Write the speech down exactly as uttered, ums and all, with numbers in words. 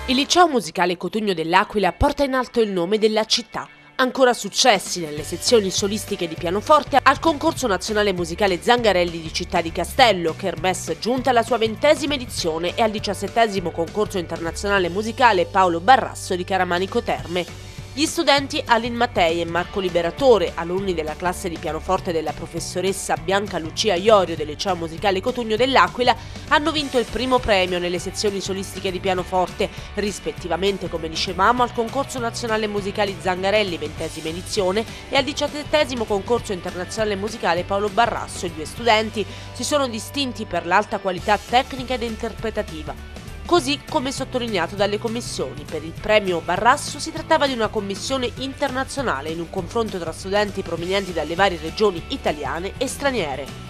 Il Liceo Musicale Cotugno dell'Aquila porta in alto il nome della città. Ancora successi nelle sezioni solistiche di pianoforte al concorso nazionale musicale Zangarelli di Città di Castello, Kermesse giunta alla sua ventesima edizione, e al diciassettesimo concorso internazionale musicale Paolo Barrasso di Caramanico Terme. Gli studenti Alin Mattei e Marco Liberatore, alunni della classe di pianoforte della professoressa Bianca Lucia Iorio del Liceo Musicale Cotugno dell'Aquila, hanno vinto il primo premio nelle sezioni solistiche di pianoforte, rispettivamente, come dicevamo, al concorso nazionale musicale Zangarelli, ventesima edizione, e al diciassettesimo concorso internazionale musicale Paolo Barrasso. I due studenti si sono distinti per l'alta qualità tecnica ed interpretativa. Così come sottolineato dalle commissioni, per il premio Barrasso si trattava di una commissione internazionale in un confronto tra studenti provenienti dalle varie regioni italiane e straniere.